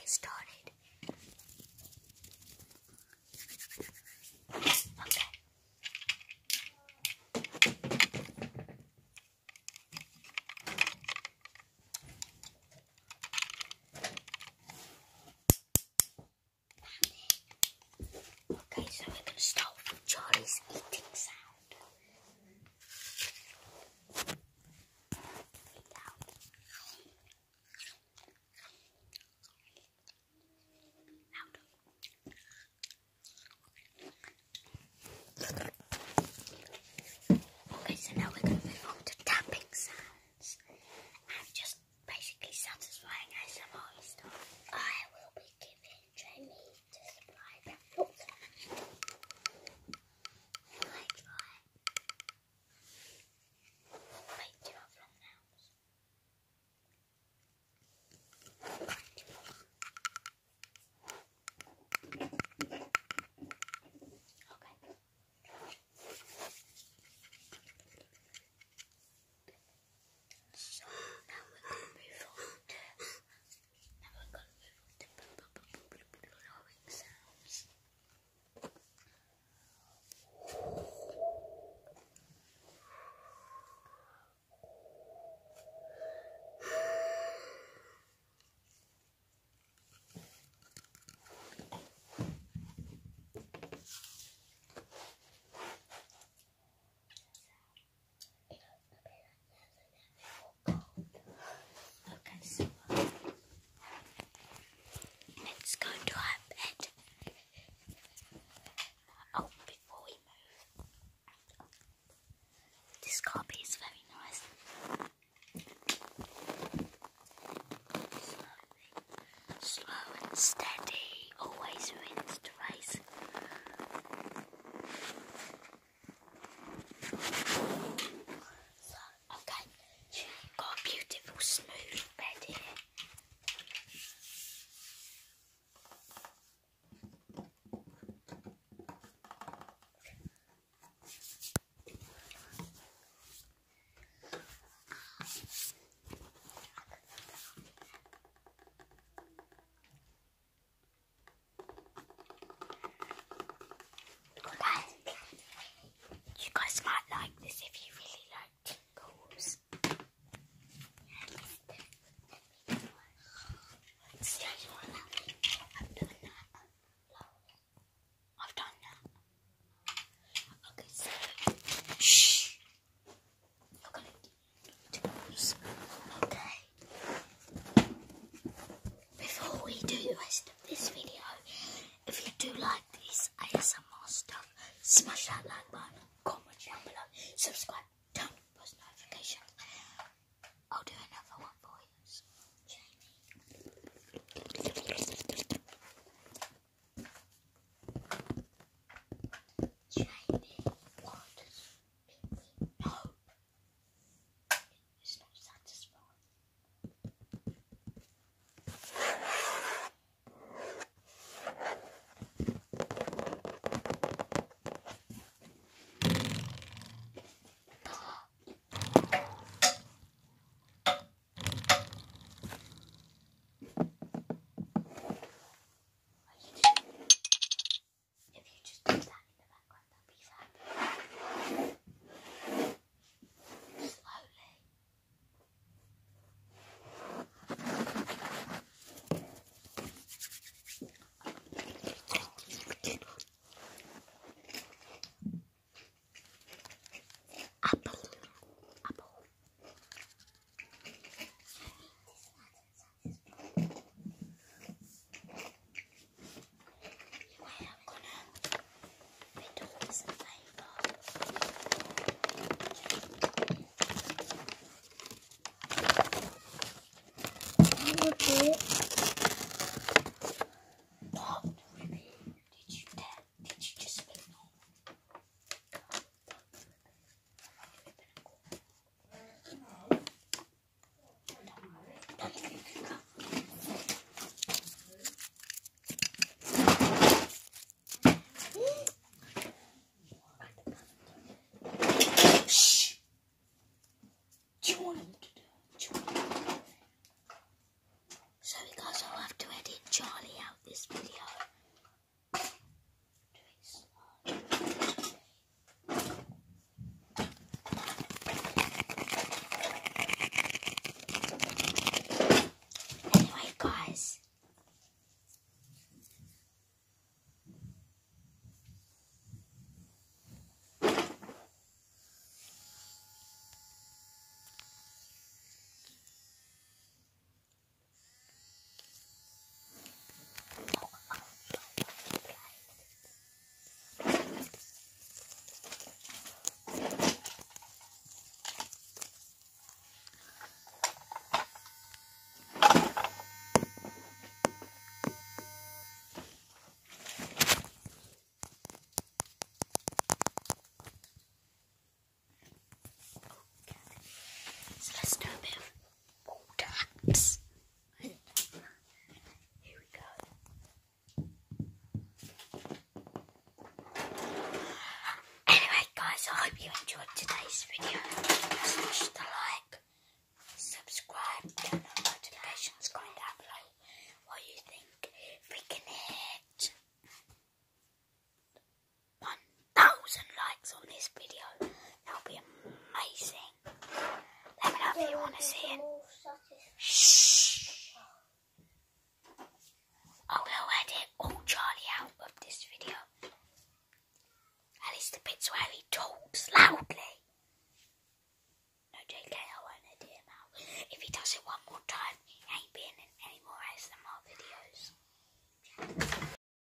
get started. Okay, so we're going to start with Charlie's eating sound. Okay, so now we're going to move on to tapping sounds and just basically satisfying ASMR stuff. I will be giving Jamie to supply the fruit. Wait, do you have long nails? Okay. So now we're going to move on to blowing sounds. Okay, so let's go to our bed. Oh, before we move, this carpet is very nice. Slow and steady, always rinse to race. So, okay, got a beautiful smooth bed here. You guys might like this if you really like tingles. Let's see. I've done that. I've done that. Okay, so shh. You're gonna get tingles. Okay. Before we do the rest of this video, if you do like this ASMR stuff, smash that like button, comment down below, subscribe, turn Shh. I will edit all Charlie out of this video. At least the bits where he talks loudly. No, JK, I won't edit him out. If he does it one more time, he ain't being in any more ASMR videos.